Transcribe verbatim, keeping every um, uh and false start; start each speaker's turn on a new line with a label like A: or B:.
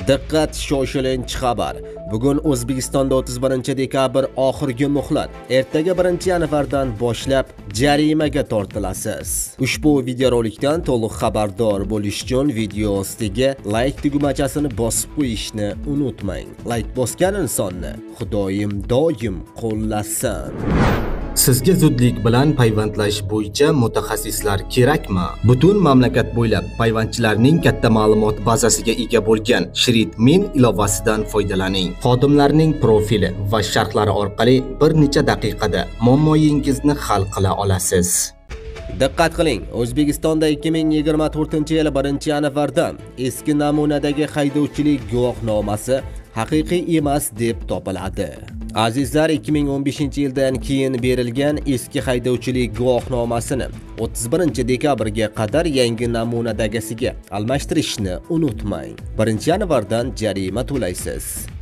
A: Diqqat, shoshilinch xabar. Bugun O'zbekistonda o'ttiz birinchi dekabr oxirgi muhlat. Ertaga birinchi yanvardan boshlab jarimaga tortilasiz. Ushbu videorolikdan to'liq xabardor bo'lish uchun video ostiga like tugmachasini bosib qo'yishni unutmang. Like bosgan insonni Xudoyim doim qo'llasin.
B: Sizga zudlik bilan payvandlash bo'yicha mutaxassislar kerakmi? Butun mamlakat bo'ylab payvandchilarning katta ma'lumot bazasiga ega bo'lgan ShritMin ilovasidan foydalaning. Xodimlarning profili va sharhlari orqali bir necha daqiqada muammoyingizni hal qila olasiz.
A: Diqqat qiling, O'zbekistonda ikki ming yigirma to'rtinchi yil birinchi yanvardan eski namunadagi haydovchilik guvohnomasi haqiqiy emas deb topiladi. Azizlar, ikki ming o'n beshinchi yildan keyin berilgan eski haydovchilik guvohnomasini o'ttiz birinchi dekabrga qadar yangi namunadagisiga almashtirishni unutmang. birinchi yanvardan jarima to'laysiz.